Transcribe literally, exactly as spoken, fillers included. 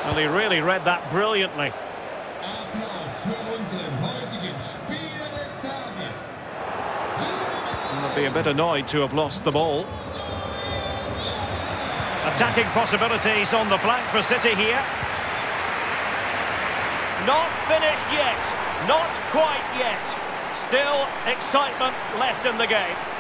Well, he really read that brilliantly. Applaus für unseren heutigen Spieler des Tages. He'll be a bit annoyed to have lost the ball. Attacking possibilities on the flank for City here. Not finished yet. Not quite yet. Still excitement left in the game.